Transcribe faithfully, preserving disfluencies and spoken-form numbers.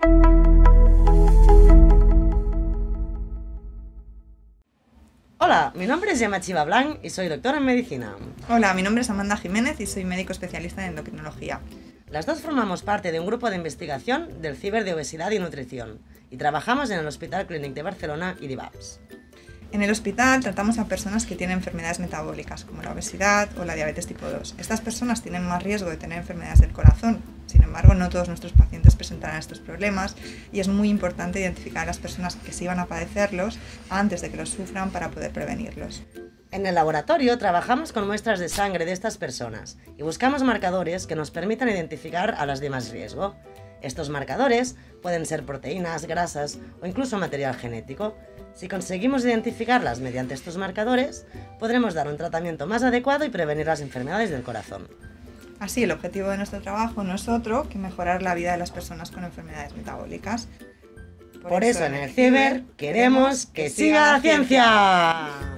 Hola, mi nombre es Gemma Chiva Blanc y soy doctora en medicina. Hola, mi nombre es Amanda Jiménez y soy médico especialista en endocrinología. Las dos formamos parte de un grupo de investigación del Ciber de Obesidad y Nutrición y trabajamos en el Hospital Clínic de Barcelona y d'Ivars. En el hospital tratamos a personas que tienen enfermedades metabólicas como la obesidad o la diabetes tipo dos. Estas personas tienen más riesgo de tener enfermedades del corazón. Sin embargo, no todos nuestros pacientes presentarán estos problemas y es muy importante identificar a las personas que sí van a padecerlos antes de que los sufran para poder prevenirlos. En el laboratorio trabajamos con muestras de sangre de estas personas y buscamos marcadores que nos permitan identificar a las de más riesgo. Estos marcadores pueden ser proteínas, grasas o incluso material genético. Si conseguimos identificarlas mediante estos marcadores, podremos dar un tratamiento más adecuado y prevenir las enfermedades del corazón. Así, el objetivo de nuestro trabajo no es otro que mejorar la vida de las personas con enfermedades metabólicas. Por, Por eso, eso en el Ciber queremos que siga la ciencia.